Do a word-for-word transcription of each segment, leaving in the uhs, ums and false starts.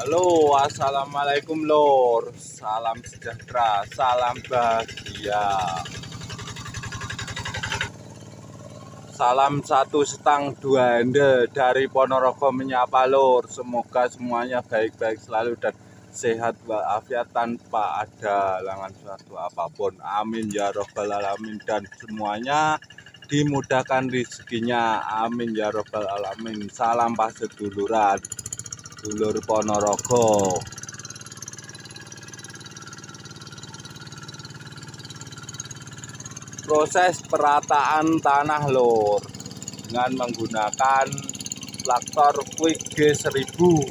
Halo, assalamualaikum lor. Salam sejahtera, salam bahagia. Salam satu setang dua hande dari Ponorogo menyapa lor. Semoga semuanya baik-baik selalu dan sehat walafiat tanpa ada halangan suatu apapun. Amin ya robbal alamin, dan semuanya dimudahkan rezekinya. Amin ya robbal alamin. Salam paseduluran, dulur Ponorogo. Proses perataan tanah lor dengan menggunakan traktor Quick G seribu.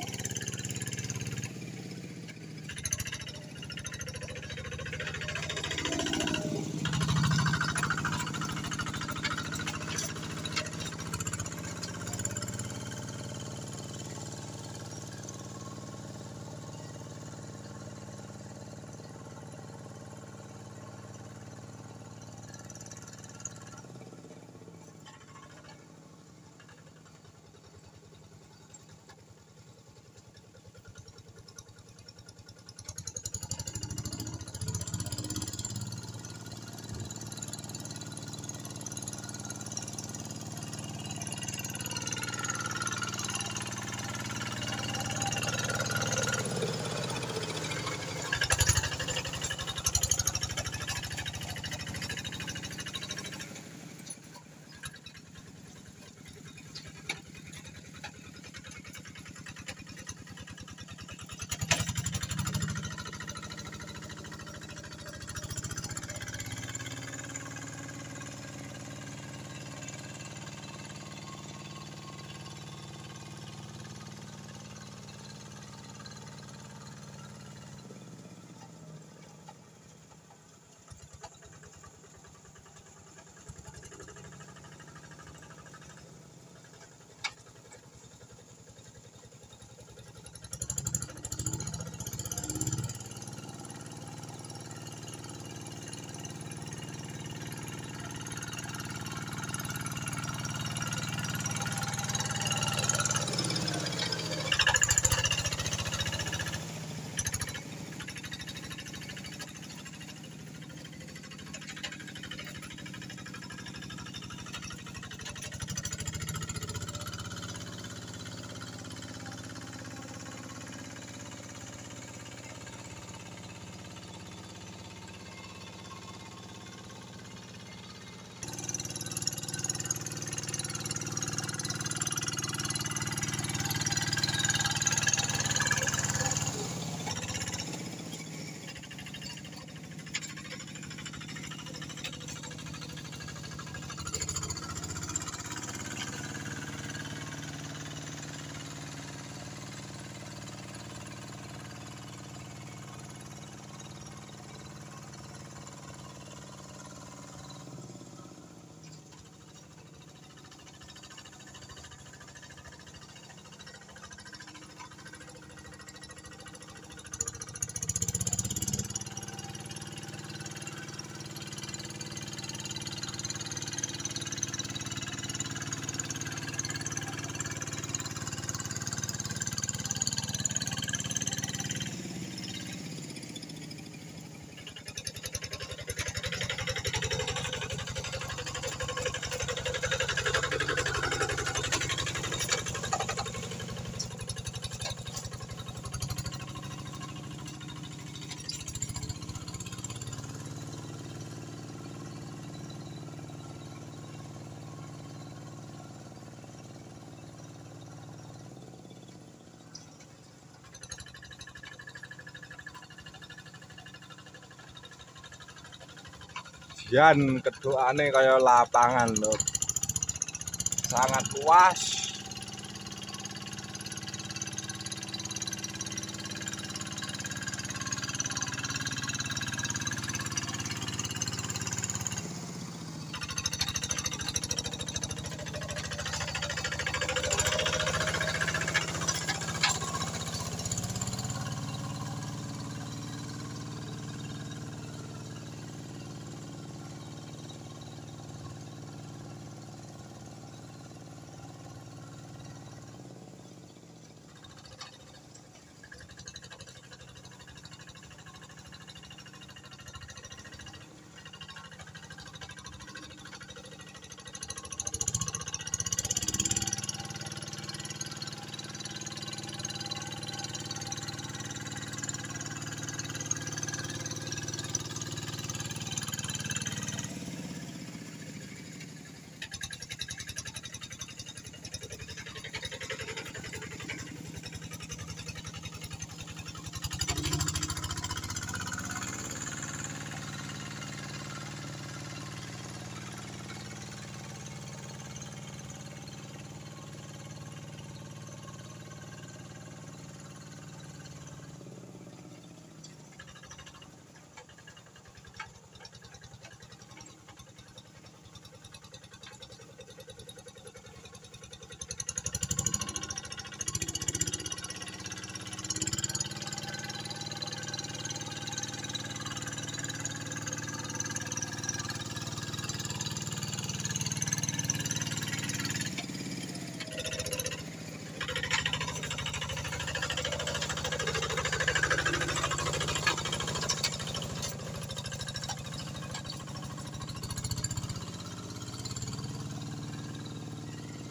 Jian keduane kaya lapangan lho. Sangat luas.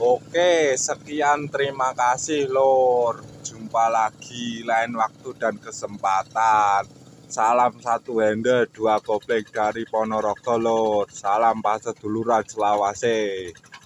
Oke, sekian, terima kasih Lur. Jumpa lagi lain waktu dan kesempatan. Salam satu hende dua goblek dari Ponorogo Lur. Salam paseduluran selawase.